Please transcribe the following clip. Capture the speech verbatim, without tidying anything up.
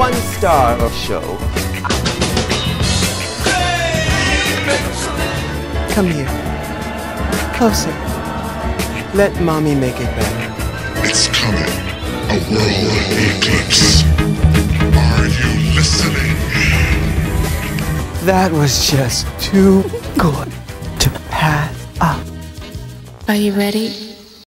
one-star show. Come here. Closer. Let mommy make it better. It's coming. A world eclipse. Are you listening? That was just too good to pass up. Are you ready?